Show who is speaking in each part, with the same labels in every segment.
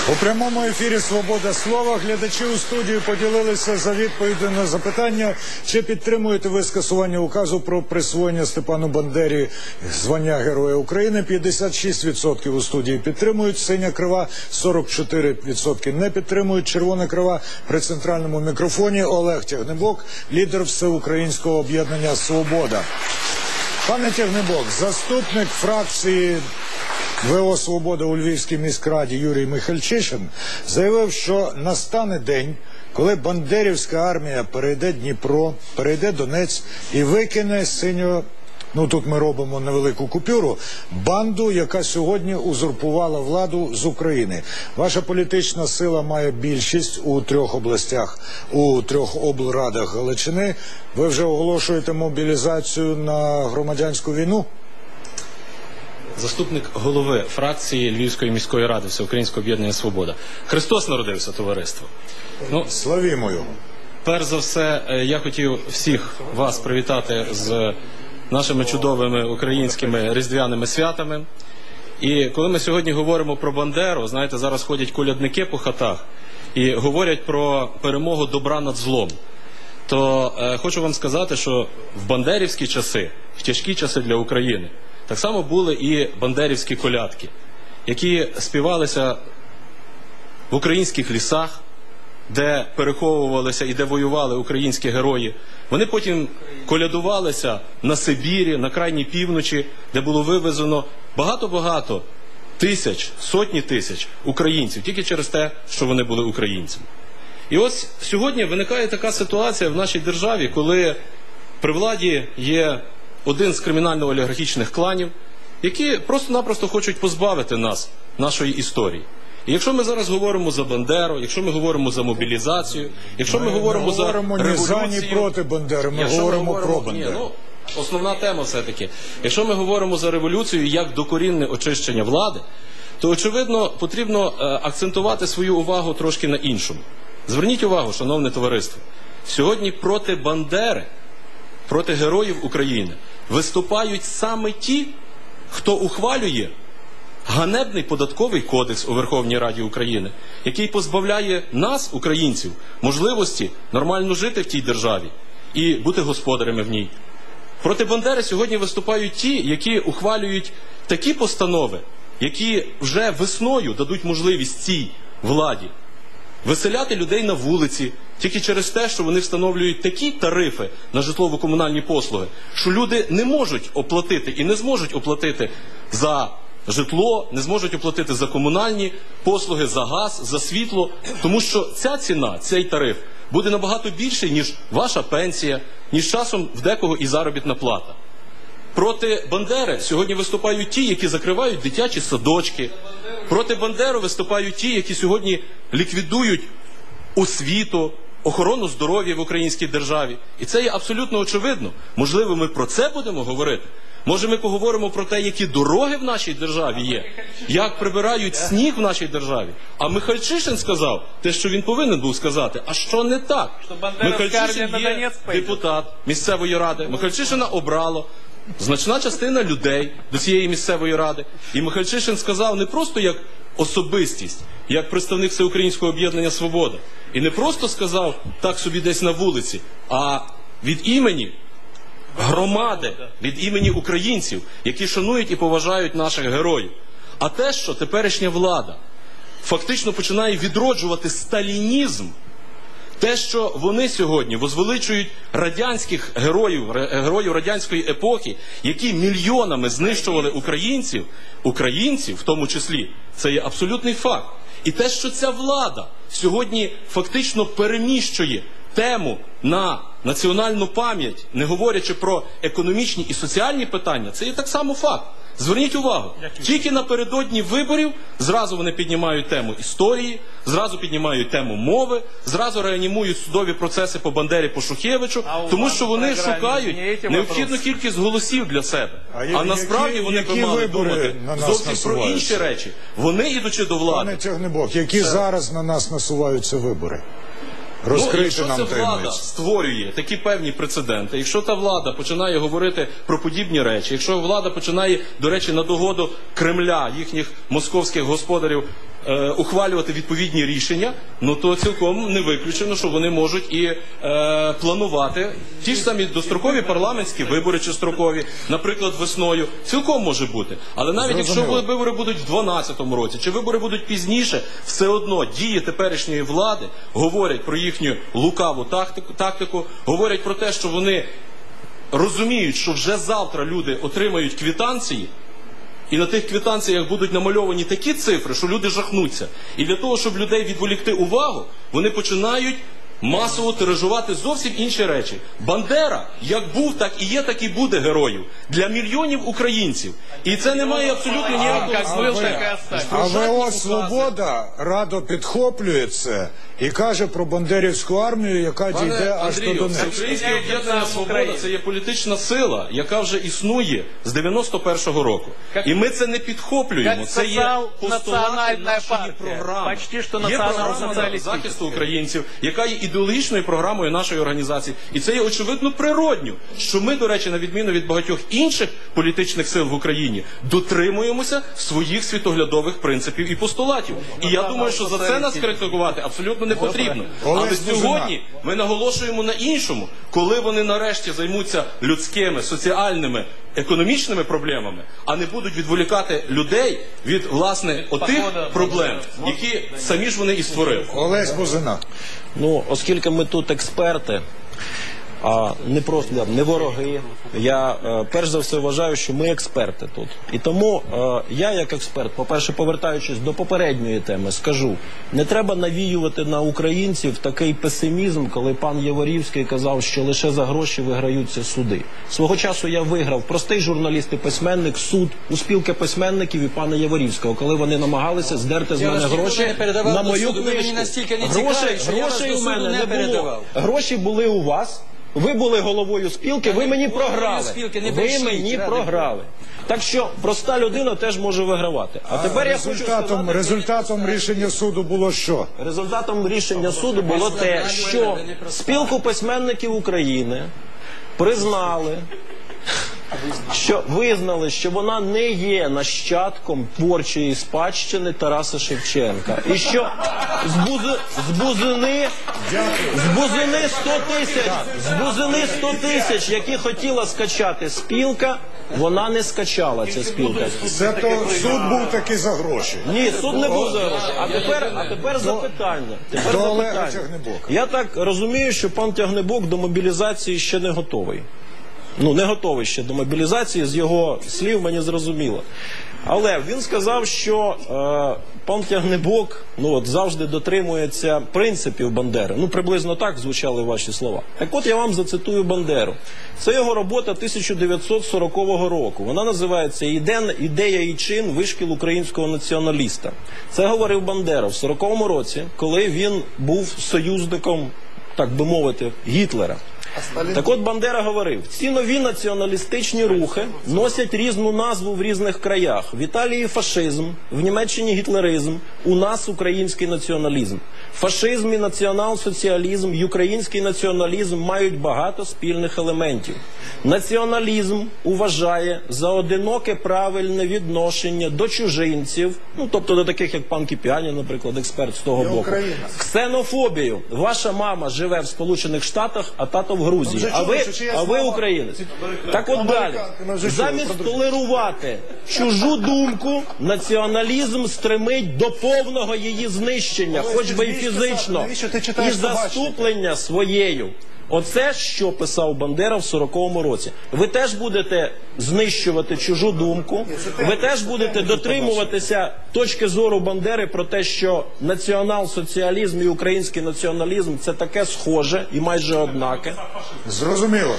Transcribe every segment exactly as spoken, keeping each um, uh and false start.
Speaker 1: У прямому ефірі «Свобода слова» глядачі у студії поділилися за відповіддю на запитання, чи підтримуєте ви скасування указу про присвоєння Степану Бандері звання Героя України. п'ятдесят шість відсотків у студії підтримують, синя крива сорок чотири відсотки не підтримують, червона крива при центральному мікрофоні Олег Тягнебок, лідер всеукраїнського об'єднання «Свобода». Пане Тягнебок, заступник фракції ВО «Свобода» у Львівській міськраді Юрій Михальчишин заявив, що настане день, коли бандерівська армія перейде Дніпро, перейде Донець і викине синьо, ну тут ми робимо невелику купюру, банду, яка сьогодні узурпувала владу з України. Ваша політична сила має більшість у трьох областях, у трьох облрадах Галичини. Ви вже оголошуєте мобілізацію на громадянську війну?
Speaker 2: Заступник голови фракції Львівської міської ради Всеукраїнського об'єднання «Свобода». Христос народився, товариство. Ну,
Speaker 1: славімо його.
Speaker 2: Перш за все, я хотів всіх вас привітати з нашими чудовими українськими різдвяними святами. І коли ми сьогодні говоримо про Бандеру, знаєте, зараз ходять колядники по хатах і говорять про перемогу добра над злом. То е, хочу вам сказати, що в бандерівські часи, в тяжкі часи для України, так само були і бандерівські колядки, які співалися в українських лісах, де переховувалися і де воювали українські герої. Вони потім колядувалися на Сибірі, на крайній півночі, де було вивезено багато-багато тисяч, сотні тисяч українців, тільки через те, що вони були українцями. І ось сьогодні виникає така ситуація в нашій державі, коли при владі є один з кримінально-олігархічних кланів, які просто-напросто хочуть позбавити нас нашої історії. І якщо ми зараз говоримо за Бандеру, якщо ми говоримо за мобілізацію, якщо ми, ми говоримо за революцію...
Speaker 1: Ми говоримо не за, ні проти Бандери, ми говоримо, ми говоримо про Бандеру.
Speaker 2: Ні, ну, основна тема все-таки. Якщо ми говоримо за революцію як докорінне очищення влади, то, очевидно, потрібно е, акцентувати свою увагу трошки на іншому. Зверніть увагу, шановне товариство, сьогодні проти Бандери, проти героїв України виступають саме ті, хто ухвалює ганебний податковий кодекс у Верховній Раді України, який позбавляє нас, українців, можливості нормально жити в тій державі і бути господарями в ній. Проти Бандери сьогодні виступають ті, які ухвалюють такі постанови, які вже весною дадуть можливість цій владі виселяти людей на вулиці тільки через те, що вони встановлюють такі тарифи на житлово-комунальні послуги, що люди не можуть оплатити і не зможуть оплатити за житло, не зможуть оплатити за комунальні послуги, за газ, за світло, тому що ця ціна, цей тариф буде набагато більший, ніж ваша пенсія, ніж часом в декого і заробітна плата. Проти Бандери сьогодні виступають ті, які закривають дитячі садочки. Проти Бандери виступають ті, які сьогодні ліквідують освіту, охорону здоров'я в українській державі. І це є абсолютно очевидно. Можливо, ми про це будемо говорити? Може, ми поговоримо про те, які дороги в нашій державі є, як прибирають сніг в нашій державі. А Михальчишин сказав те, що він повинен був сказати. А що не так? Михальчишин є депутат місцевої ради. Михальчишина обрало значна частина людей до цієї місцевої ради. І Михальчишин сказав не просто як особистість, як представник Всеукраїнського об'єднання «Свобода». І не просто сказав так собі десь на вулиці, а від імені громади, від імені українців, які шанують і поважають наших героїв. А те, що теперішня влада фактично починає відроджувати сталінізм, те, що вони сьогодні возвеличують радянських героїв, героїв радянської епохи, які мільйонами знищували українців, українців в тому числі, це є абсолютний факт. І те, що ця влада сьогодні фактично переміщує тему на національну пам'ять, не говорячи про економічні і соціальні питання, це є так само факт. Зверніть увагу, тільки напередодні виборів зразу вони піднімають тему історії, зразу піднімають тему мови, зразу реанімують судові процеси по Бандері, по Шухевичу, тому що вони шукають необхідну кількість голосів для себе. А насправді вони би мали думати зовсім про інші речі. Вони, ідучи до влади...
Speaker 1: Пане Тягнебок, які зараз на нас насуваються вибори?
Speaker 2: Ну, якщо ця влада створює такі певні прецеденти, якщо та влада починає говорити про подібні речі, якщо влада починає, до речі, на догоду Кремля, їхніх московських господарів, е, ухвалювати відповідні рішення, ну то цілком не виключено, що вони можуть і е, планувати ті ж самі дострокові парламентські вибори чи строкові, наприклад, весною. Цілком може бути. Але навіть
Speaker 1: Зрозуміло.
Speaker 2: якщо вибори будуть в дванадцятому році, чи вибори будуть пізніше, все одно дії теперішньої влади говорять про їхню лукаву тактику, тактику говорять про те, що вони розуміють, що вже завтра люди отримають квитанції, і на тих квитанціях будуть намальовані такі цифри, що люди жахнуться. І для того, щоб людей відволікти увагу, вони починають масово тиражувати зовсім інші речі. Бандера, як був, так і є, так і буде героїв для мільйонів українців. І це не має абсолютно ніякого
Speaker 3: Как был,
Speaker 2: значення.
Speaker 3: так и останется.
Speaker 1: А
Speaker 2: Жодні
Speaker 1: ВО
Speaker 2: укази.
Speaker 1: «Свобода» радо підхоплює це і каже про бандерівську армію, яка
Speaker 2: Пане
Speaker 1: дійде аж до
Speaker 2: Андрію,
Speaker 1: Донецька.
Speaker 2: Всеукраїнське об'єднання «Свобода» – це є політична сила, яка вже існує з дев'яносто першого року. І ми це не підхоплюємо.
Speaker 3: Як
Speaker 2: Це є постулати
Speaker 3: соціал-національна
Speaker 2: нашої
Speaker 3: партія.
Speaker 2: програми.
Speaker 3: Почти що
Speaker 2: Є програма
Speaker 3: націонал-соціалістична.
Speaker 2: захисту українців, яка є ідеологічною програмою нашої організації. І це є очевидно природньо, що ми, до речі, на відміну від багатьох інших політичних сил в Україні, дотримуємося своїх світоглядових принципів і постулатів. І я думаю, що за це нас критикувати абсолютно не потрібно. Але
Speaker 1: Олесь Бузина.
Speaker 2: сьогодні ми наголошуємо на іншому, коли вони нарешті займуться людськими, соціальними, економічними проблемами, а не будуть відволікати людей від, власне, отих проблем, які самі ж вони і створили.
Speaker 1: Олесь Бузина.
Speaker 4: Ну, оскільки ми тут експерти, а не просто не вороги, я е, перш за все вважаю, що ми експерти тут. І тому е, я як експерт, по-перше, повертаючись до попередньої теми, скажу, не треба навіювати на українців такий песимізм, коли пан Яворівський казав, що лише за гроші виграються суди. Свого часу я виграв, простий журналіст і письменник, суд у спілки письменників і пана Яворівського, коли вони намагалися здерти з мене гроші на мою книжку. Грошей, грошей у мене не було. Гроші були у вас. Ви були головою спілки, ви мені програли. Ви мені програли. Так що проста людина теж може вигравати. А тепер я хочу
Speaker 1: Результатом,
Speaker 4: сказати...
Speaker 1: результатом рішення суду було що?
Speaker 4: Результатом рішення суду було те, що спілку письменників України признали, що визнали, що вона не є нащадком творчої спадщини Тараса Шевченка. І що з, бузи, з бузини, з бузини сто тисяч, з бузини сто тисяч, які хотіла скачати спілка, вона не скачала, ця спілка.
Speaker 1: Це то суд був таки за гроші.
Speaker 4: Ні, суд не був за гроші. А тепер, а тепер запитання. Тепер
Speaker 1: до Олега
Speaker 4: запитання.
Speaker 1: Тягнебока.
Speaker 4: Я так розумію, що пан Тягнебок до мобілізації ще не готовий. Ну, не готовий ще до мобілізації, з його слів мені зрозуміло. Але він сказав, що е, пан Тягнебок ну, от, завжди дотримується принципів Бандери. Ну, приблизно так звучали ваші слова. Так от я вам зацитую Бандеру. Це його робота тисяча дев'ятсот сорокового року. Вона називається «Ідея і чин. Вишкіл українського націоналіста». Це говорив Бандера в сороковому році, коли він був союзником, так би мовити, Гітлера. Так от Бандера говорив, ці нові націоналістичні рухи носять різну назву в різних краях. В Італії фашизм, в Німеччині гітлеризм, у нас український націоналізм. Фашизм і націонал-соціалізм, і український націоналізм мають багато спільних елементів. Націоналізм уважає за одиноке правильне відношення до чужинців, ну тобто до таких як пан Кіпіанін, наприклад, експерт з того боку. Ксенофобію. Ваша мама живе в Сполучених Штатах, а тато в Грузії. А ви, а ви українець. Так от далі. Замість толерувати чужу думку, націоналізм стремить до повного її знищення, хоч би і фізично, і заступлення своєю. Оце, що писав Бандера в сороковому році. Ви теж будете знищувати чужу думку, ви теж будете дотримуватися точки зору Бандери про те, що націонал-соціалізм і український націоналізм – це таке схоже і майже однаке.
Speaker 1: Зрозуміло.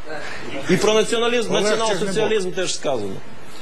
Speaker 4: І про націоналізм,
Speaker 1: Олег
Speaker 4: націонал-соціалізм теж сказано.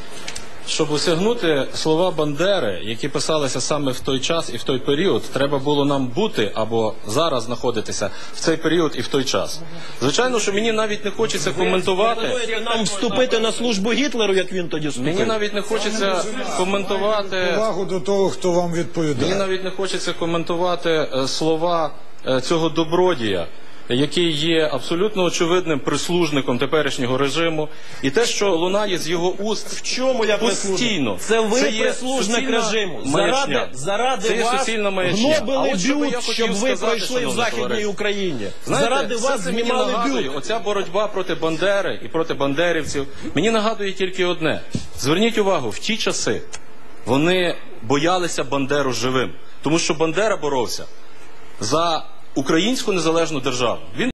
Speaker 2: Щоб осягнути слова Бандери, які писалися саме в той час і в той період, треба було нам бути або зараз знаходитися в цей період і в той час. Звичайно, що мені навіть не хочеться коментувати.
Speaker 4: Пропонуєте нам вступити на службу Гітлеру, як він тоді вступив?
Speaker 2: Мені навіть не хочеться коментувати.
Speaker 1: Увагу до того, хто вам
Speaker 2: Мені
Speaker 1: відповідає.
Speaker 2: навіть не хочеться коментувати е, слова е, цього добродія, який є абсолютно очевидним прислужником теперішнього режиму, і те, що лунає з його уст
Speaker 4: В чому я
Speaker 2: постійно.
Speaker 4: прислужник? Це ви
Speaker 2: Це є
Speaker 4: прислужник
Speaker 2: суцільна
Speaker 4: режиму.
Speaker 2: маячня.
Speaker 4: Заради, заради
Speaker 2: Це є
Speaker 4: вас
Speaker 2: суцільна маячня. А
Speaker 4: гнобили
Speaker 2: от що би я
Speaker 4: бют,
Speaker 2: хотів
Speaker 4: щоб ви
Speaker 2: сказати,
Speaker 4: пройшли в
Speaker 2: шановне
Speaker 4: Західній
Speaker 2: товариство.
Speaker 4: Україні.
Speaker 2: Знаєте,
Speaker 4: Заради
Speaker 2: все
Speaker 4: вас
Speaker 2: це мені
Speaker 4: знімали
Speaker 2: нагадує,
Speaker 4: бют.
Speaker 2: оця боротьба проти Бандери і проти бандерівців, мені нагадує тільки одне. Зверніть увагу, в ті часи вони боялися Бандеру живим, тому що Бандера боровся за українську незалежну державу. Він